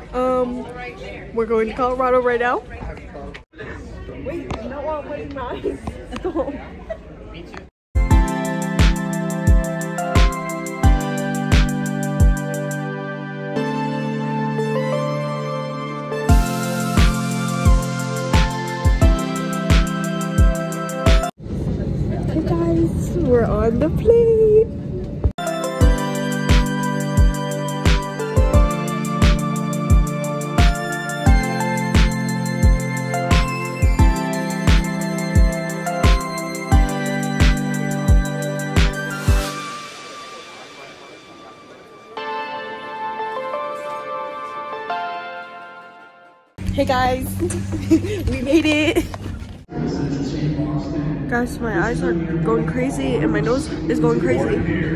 We're going to Colorado right now. Wait, no, I'm waiting mine. Stop. Hey guys, we're on the plane. Hey guys, we made it. Guys, my eyes are going crazy and my nose is going crazy.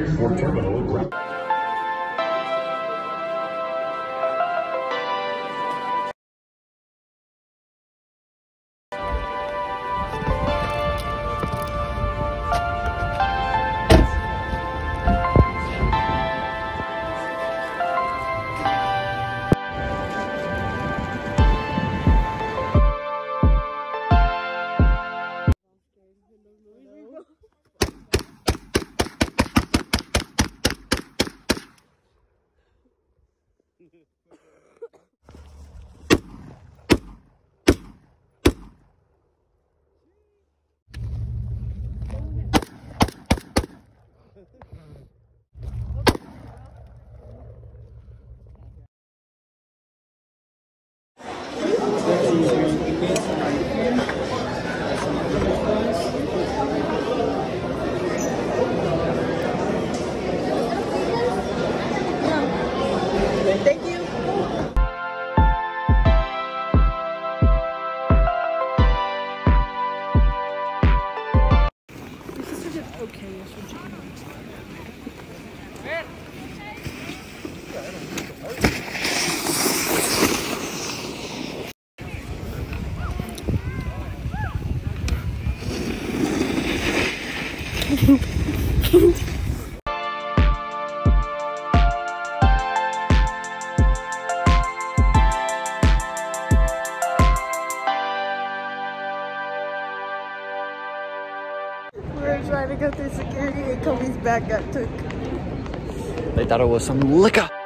Thank you. Your sister did okay-ish when she came We're trying to go through security and Kobe's bag got took. They thought it was some liquor.